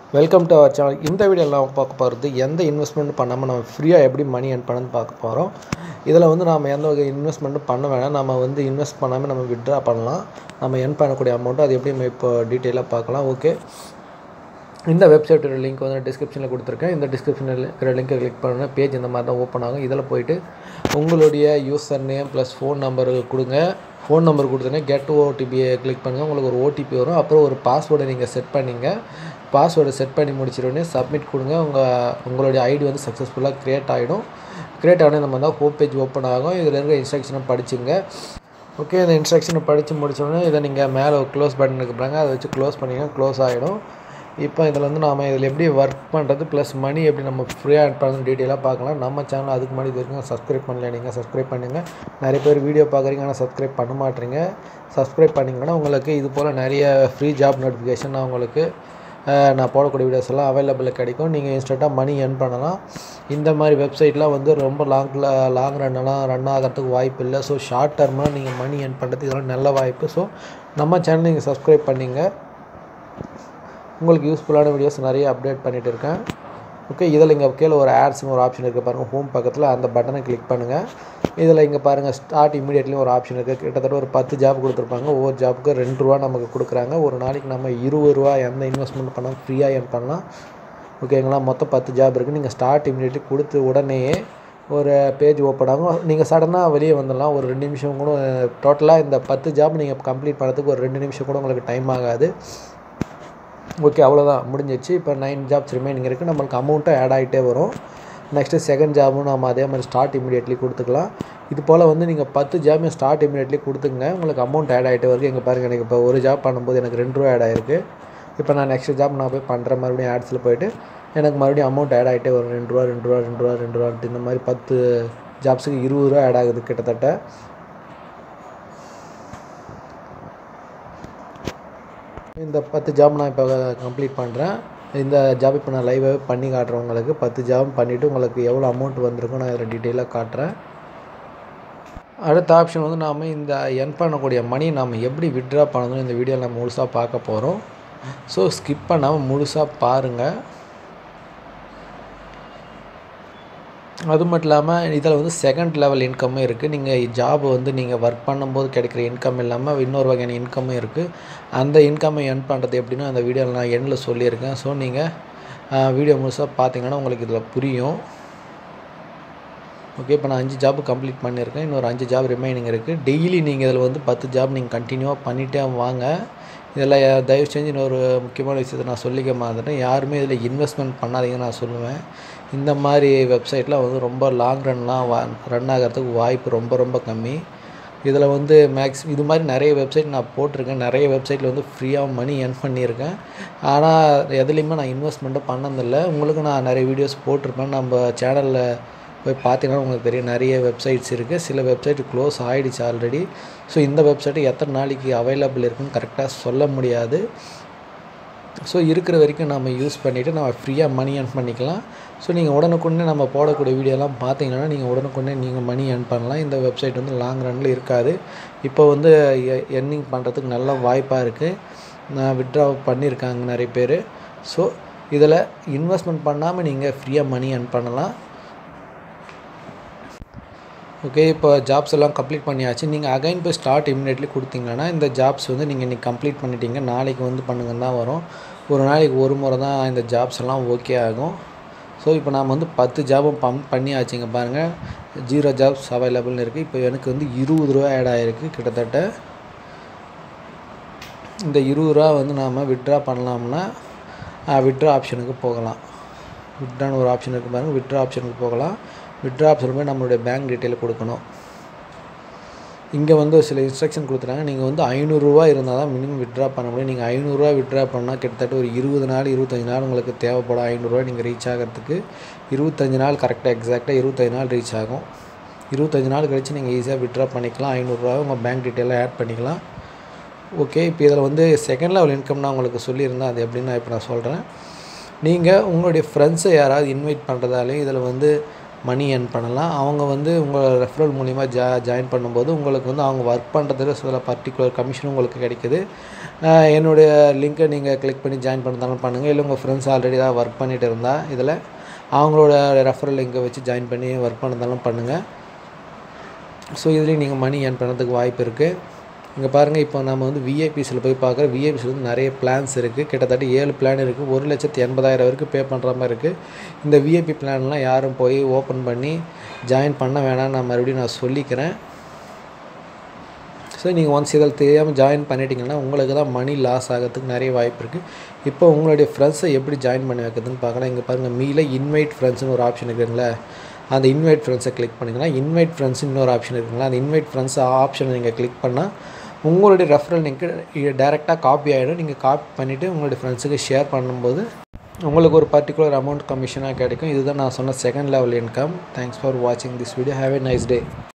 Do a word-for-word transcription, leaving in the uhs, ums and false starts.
Welcome to our channel. இந்த வீடியோவில் நாம் பார்க்க போகிறது எந்த இன்வெஸ்ட்மெண்ட் பண்ணாமல் நம்ம ஃப்ரீயாக எப்படி மணி ஏர்ன் பண்ணணும்னு பார்க்க போகிறோம். இதில் வந்து நாம் எந்த வகை இன்வெஸ்ட்மெண்ட்டும் பண்ண வேணாம். நம்ம வந்து இன்வெஸ்ட் பண்ணாமல் நம்ம வித்ட்ரா பண்ணலாம். நம்ம ஏர்ன் பண்ணக்கூடிய அமௌண்ட்டு அது எப்படி நம்ம இப்போ டீட்டெயிலாக பார்க்கலாம். ஓகே, இந்த வெப்சைட்டோட லிங்க் வந்து டிஸ்கிரிப்ஷனில் கொடுத்துருக்கேன். இந்த டிஸ்கிரிப்ஷனில் இருக்கிற லிங்க்கை கிளிக் பண்ணுங்கள். பேஜ் இந்த மாதிரி தான் ஓப்பன் ஆகும். இதில் போய்ட்டு உங்களுடைய user name plus phone number கொடுங்க. ஃபோன் நம்பர் கொடுத்தோன்னே கெட் ஓடிபியை கிளிக் பண்ணுங்கள். உங்களுக்கு ஒரு ஓடிபி வரும். அப்புறம் ஒரு பாஸ்வேர்டை நீங்கள் செட் பண்ணிங்க. பாஸ்வேர்டை செட் பண்ணி முடிச்சிடோடனே சப்மிட் கொடுங்க. உங்கள் உங்களுடைய ஐடி வந்து சக்ஸஸ்ஃபுல்லாக க்ரியேட் ஆகிடும். க்ரியேட் ஆகிடும் நம்ம தான் ஹோம் பேஜ் ஓப்பன் ஆகும். இதில் இருக்கிற இன்ஸ்ட்ரக்ஷனை படிச்சுங்க. ஓகே, இந்த இன்ஸ்ட்ரக்ஷனை படித்து முடிச்சோடனே இதை நீங்கள் மேலே க்ளோஸ் பட்டன் இருக்கிறாங்க, அதை வச்சு க்ளோஸ் பண்ணிங்கன்னா க்ளோஸ் ஆகிடும். இப்போ இதில் வந்து நாம் இதில் எப்படி ஒர்க் பண்ணுறது ப்ளஸ் மணி எப்படி நம்ம ஃப்ரீயாக ஏர்ன் பண்ணுறது டீட்டெயிலாக பார்க்கலாம். நம்ம சேனல் அதுக்கு முன்னாடி இது வரைக்கும் சப்ஸ்கிரைப் பண்ணல, நீங்கள் சப்ஸ்கிரைப் பண்ணுங்கள். நிறைய பேர் வீடியோ பார்க்குறீங்க ஆனால் சப்ஸ்கிரைப் பண்ண மாட்டேறீங்க. சப்ஸ்கிரைப் பண்ணிங்கன்னா உங்களுக்கு இது போல் நிறைய ஃப்ரீ ஜாப் நோட்டிஃபிகேஷன் நான் உங்களுக்கு நான் போடக்கூடிய வீடியோஸ் எல்லாம் அவைலபிள் கிடைக்கும். நீங்கள் இன்ஸ்டண்ட்டாக மணி ஏர்ன் பண்ணலாம். இந்த மாதிரி வெப்சைட்லாம் வந்து ரொம்ப லாங்கில் லாங் ரன்னெல்லாம் ரன் ஆகிறதுக்கு வாய்ப்பு இல்லை. ஸோ ஷார்ட் டர்மாக நீங்கள் மணி ஏர்ன் பண்ணுறது இதெல்லாம் நல்ல வாய்ப்பு. ஸோ நம்ம சேனல் நீங்கள் சப்ஸ்கிரைப் பண்ணிங்க. உங்களுக்கு யூஸ்ஃபுல்லான வீடியோஸ் நிறைய அப்டேட் பண்ணிகிட்டு இருக்கேன். ஓகே, இதில் இங்கே கீழே ஒரு ஆட்ஸ்னு ஒரு ஆப்ஷன் இருக்குது பாருங்கள். ஹோம் பக்கத்தில் அந்த பட்டனை கிளிக் பண்ணுங்கள். இதில் இங்கே பாருங்கள் ஸ்டார்ட் இமீடியட்லி ஒரு ஆப்ஷன் இருக்குது. கிட்டத்தட்ட ஒரு பத்து ஜாப் கொடுத்துருப்பாங்க. ஒவ்வொரு ஜாப்புக்கு ரெண்டு ரூபா நமக்கு கொடுக்குறாங்க. ஒரு நாளைக்கு நம்ம இருபது ரூபா எந்த இன்வெஸ்ட்மெண்ட் பண்ணால் ஃப்ரீயாக ஏர்ன் பண்ணலாம். ஓகேங்களா, மொத்தம் பத்து ஜாப் இருக்குது. நீங்கள் ஸ்டார்ட் இமீடியட்லி கொடுத்து உடனேயே ஒரு பேஜ் ஓப்பன் ஆகும். நீங்கள் சடனாக வெளியே வந்துடலாம். ஒரு ரெண்டு நிமிஷம் கூட டோட்டலாக இந்த பத்து ஜாப் நீங்கள் கம்ப்ளீட் பண்ணுறதுக்கு ஒரு ரெண்டு நிமிஷம் கூட உங்களுக்கு டைம் ஆகாது. ஓகே, அவ்வளோதான் முடிஞ்சிச்சு. இப்போ நைன் ஜாப்ஸ் ரிமைனிங் இருக்குது. நம்மளுக்கு அமௌண்ட்டும் ஆட் ஆகிட்டே வரும். நெக்ஸ்ட்டு செகண்ட் ஜாபும் நம்ம அதே மாதிரி ஸ்டார்ட் இமீடியட்லி கொடுத்துக்கலாம். இது போல் வந்து நீங்கள் பத்து ஜாபையும் ஸ்டார்ட் இமீடியட்லி கொடுத்துங்க. உங்களுக்கு அமௌண்ட் ஆட் ஆகிட்டே வருது. எங்கள் பாருங்கள், எனக்கு இப்போ ஒரு ஜாப் பண்ணும்போது எனக்கு ரெண்டு ரூபா ஆட் ஆகிருக்கு. இப்போ நான் நெக்ஸ்ட் ஜாப் நான் போய் பண்ணுற மறுபடியும் ஆட்ஸில் போய்ட்டு எனக்கு மறுபடியும் அமௌண்ட் ஆட் ஆகிட்டே வரும். ரெண்டு ரூபா ரெண்டு ரூபா ரெண்டு ரூபா ரெண்டு ரூபா இந்த மாதிரி பத்து ஜாப்ஸுக்கு இருபது ரூபா ஆட் ஆகுது கிட்டத்தட்ட. இந்த பத்து ஜாப் நான் இப்போ கம்ப்ளீட் பண்ணுறேன். இந்த ஜாப் இப்போ நான் லைவாகவே பண்ணி காட்டுறேன். உங்களுக்கு பத்து ஜாப் பண்ணிவிட்டு உங்களுக்கு எவ்வளோ அமௌண்ட் வந்திருக்கும் நான் இதில் டீட்டெயிலாக காட்டுறேன். அடுத்த ஆப்ஷன் வந்து நாம் இந்த எர்ன் பண்ணக்கூடிய மணி நாம் எப்படி வித்ட்ரா பண்ணணும்னு இந்த வீடியோவில் நம்ம முழுசாக பார்க்க போகிறோம். ஸோ ஸ்கிப் பண்ணாமல் முழுசாக பாருங்கள். அது மட்டும் இல்லாமல் இதில் வந்து செகண்ட் லெவல் இன்கம்மும் இருக்குது. நீங்கள் ஜாப் வந்து நீங்கள் ஒர்க் பண்ணும்போது கிடைக்கிற இன்கம் இல்லாமல் இன்னொரு வகையான இன்கம்மும் இருக்குது. அந்த இன்கம்மை ஏர்ன் பண்ணுறது எப்படின்னா அந்த வீடியோவில் நான் எண்டில் சொல்லியிருக்கேன். ஸோ நீங்கள் வீடியோ முழுசாக பார்த்தீங்கன்னா உங்களுக்கு இதில் புரியும். ஓகே, இப்போ நான் அஞ்சு ஜாப் கம்ப்ளீட் பண்ணியிருக்கேன். இன்னொரு அஞ்சு ஜாப் ரிமைனிங் இருக்குது. டெய்லி நீங்கள் இதில் வந்து பத்து ஜாப் நீங்கள் கண்டினியூவாக பண்ணிகிட்டே வாங்க. இதில் தயவு செஞ்சு இன்னொரு முக்கியமான விஷயத்தை நான் சொல்லிக்க மாட்டேன். யாருமே இதில் இன்வெஸ்ட்மெண்ட் பண்ணாதீங்கன்னு நான் சொல்லுவேன். இந்த மாதிரி வெப்சைட்டில் வந்து ரொம்ப லாங் ரன்லாம் வா ரன் ஆகிறதுக்கு வாய்ப்பு ரொம்ப ரொம்ப கம்மி. இதில் வந்து மேக்ஸ் இது மாதிரி நிறைய வெப்சைட் நான் போட்டிருக்கேன். நிறைய வெப்சைட்டில் வந்து ஃப்ரீயாக மணி ஏர்ன் பண்ணியிருக்கேன். ஆனால் எதுலேயுமே நான் இன்வெஸ்ட்மெண்ட்டும் பண்ணதில்லை. உங்களுக்கு நான் நிறைய வீடியோஸ் போட்டிருப்பேன். நம்ம சேனலில் போய் பார்த்தீங்கன்னா உங்களுக்கு தெரியும் நிறைய வெப்சைட்ஸ் இருக்குது. சில வெப்சைட் க்ளோஸ் ஆகிடுச்சு ஆல்ரெடி. ஸோ இந்த வெப்சைட்டு எத்தனை நாளைக்கு அவைலபிள் இருக்குன்னு கரெக்டாக சொல்ல முடியாது. ஸோ இருக்கிற வரைக்கும் நம்ம யூஸ் பண்ணிவிட்டு நம்ம ஃப்ரீயாக மணி ஏர்ன் பண்ணிக்கலாம். ஸோ நீங்கள் உடனுக்குடனே நம்ம போடக்கூடிய வீடியோலாம் பார்த்தீங்கன்னா நீங்கள் உடனுக்குடனே நீங்கள் மணி ஏர்ன் பண்ணலாம். இந்த வெப்சைட் வந்து லாங் ரன்னில் இருக்காது. இப்போ வந்து எர்னிங் பண்ணுறதுக்கு நல்ல வாய்ப்பாக இருக்குது. நான் வித்ட்ரா பண்ணியிருக்காங்க நிறைய பேர். ஸோ இதில் இன்வெஸ்ட்மெண்ட் பண்ணாமல் நீங்கள் ஃப்ரீயாக மணி ஏர்ன் பண்ணலாம். ஓகே, இப்போ ஜாப்ஸ் எல்லாம் கம்ப்ளீட் பண்ணியாச்சு. நீங்கள் அகைன் போய் ஸ்டார்ட் இமிடியட்லி கொடுத்தீங்கன்னா இந்த ஜாப்ஸ் வந்து நீங்கள் இன்றைக்கி கம்ப்ளீட் பண்ணிட்டீங்க, நாளைக்கு வந்து பண்ணுங்கன்னு தான் வரும். ஒரு நாளைக்கு ஒரு முறை தான் இந்த ஜாப்ஸ் எல்லாம் ஓகே ஆகும். ஸோ இப்போ நாம் வந்து பத்து ஜாபும் பம் பண்ணியாச்சுங்க பாருங்கள். ஜீரோ ஜாப்ஸ் அவைலபிள்னு இருக்குது. இப்போ எனக்கு வந்து இருபது ரூபா ஆட் ஆகிருக்கு கிட்டத்தட்ட. இந்த இருபது ரூபா வந்து நாம் வித்ட்ரா பண்ணலாம்னா வித்ட்ரா ஆப்ஷனுக்கு போகலாம். வித்ட்ரான்னு ஒரு ஆப்ஷன் இருக்குது பாருங்கள். வித்ட்ரா ஆப்ஷனுக்கு போகலாம். வித்ட்ரா ஆப்ஷன் போய் நம்மளுடைய பேங்க் டீட்டெயில் கொடுக்கணும். இங்கே வந்து சில இன்ஸ்ட்ரக்ஷன் கொடுத்துட்டாங்க. நீங்கள் வந்து ஐநூறுரூவா இருந்தால் தான் மினிமம் வித்ட்ரா பண்ண முடியும். நீங்கள் ஐநூறுரூவா வித்ட்ரா பண்ணால் கிட்டத்தட்ட ஒரு இருபது நாள் இருபத்தஞ்சி நாள் உங்களுக்கு தேவைப்படும். ஐநூறுரூவா நீங்கள் ரீச் ஆகிறதுக்கு இருபத்தஞ்சி நாள் கரெக்டாக எக்ஸாக்டாக இருபத்தஞ்சி நாள் ரீச் ஆகும். இருபத்தஞ்சி நாள் கழித்து நீங்கள் ஈஸியாக வித்ட்ரா பண்ணிக்கலாம். ஐநூறுரூவா உங்கள் பேங்க் டீட்டெயிலாக ஆட் பண்ணிக்கலாம். ஓகே, இப்போ இதில் வந்து செகண்ட் லெவல் இன்கம் நான் உங்களுக்கு சொல்லியிருந்தேன். அது எப்படின்னு நான் இப்போ நான் சொல்கிறேன். நீங்கள் உங்களுடைய ஃப்ரெண்ட்ஸை யாராவது இன்வைட் பண்ணுறதாலையும் இதில் வந்து மணி ஏர்ன் பண்ணலாம். அவங்க வந்து உங்கள் ரெஃபரல் மூலிமா ஜா ஜாயின் பண்ணும்போது உங்களுக்கு வந்து அவங்க ஒர்க் பண்ணுறதுல சில பர்டிகுலர் கமிஷனும் உங்களுக்கு கிடைக்குது. என்னுடைய லிங்க்கை நீங்கள் கிளிக் பண்ணி ஜாயின் பண்ணதாலும் பண்ணுங்கள். இல்லை உங்கள் ஃப்ரெண்ட்ஸ் ஆல்ரெடி தான் ஒர்க் பண்ணிகிட்டு இருந்தால் இதில் அவங்களோட ரெஃபரல் லிங்கை வச்சு ஜாயின் பண்ணி ஒர்க் பண்ணதாலும் பண்ணுங்கள். ஸோ இதுலேயும் நீங்கள் மணி ஏர்ன் பண்ணுறதுக்கு வாய்ப்பு இருக்குது. இங்கே பாருங்கள், இப்போ நம்ம வந்து விஐபிஸில் போய் பார்க்குற விஐபிஸில் வந்து நிறைய பிளான்ஸ் இருக்குது. கிட்டத்தட்ட ஏழு பிளான் இருக்குது. ஒரு லட்சத்து எண்பதாயிரம் வரைக்கும் பே பண்ணுற மாதிரி இருக்குது. இந்த விஐபி பிளான்லாம் யாரும் போய் ஓப்பன் பண்ணி ஜாயின் பண்ண வேணாம், நான் மறுபடியும் நான் சொல்லிக்கிறேன். ஸோ நீங்கள் ஒன்ஸ் இதில் தெரியாமல் ஜாயின் பண்ணிட்டீங்கன்னா உங்களுக்கு தான் மணி லாஸ் ஆகிறதுக்கு நிறைய வாய்ப்பு இருக்குது. இப்போ உங்களுடைய ஃப்ரெண்ட்ஸை எப்படி ஜாயின் பண்ணி வைக்கிறதுன்னு பார்க்கலாம். இங்கே பாருங்கள், மீல இன்வைட் ஃப்ரெண்ட்ஸ்னு ஒரு ஆப்ஷன் இருக்குங்களா, அந்த இன்வைட் ஃப்ரெண்ட்ஸை கிளிக் பண்ணிங்கன்னா இன்வைட் ஃப்ரெண்ட்ஸ் இன்னொரு ஆப்ஷன் இருக்குங்களா, அந்த இன்வைட் ஃப்ரெண்ட்ஸ் ஆப்ஷனை நீங்கள் கிளிக் பண்ணால் உங்களுடைய ரெஃபரல் லிங்க்கு டேரெக்டாக காப்பி ஆகிடும். நீங்கள் காப்பி பண்ணிவிட்டு உங்களுடைய ஃப்ரெண்ட்ஸுக்கு ஷேர் பண்ணும்போது உங்களுக்கு ஒரு பர்டிகுலர் அமௌண்ட் கமிஷனாக கிடைக்கும். இதுதான் நான் சொன்ன second level income. Thanks for வாட்சிங் this video. Have a nice day.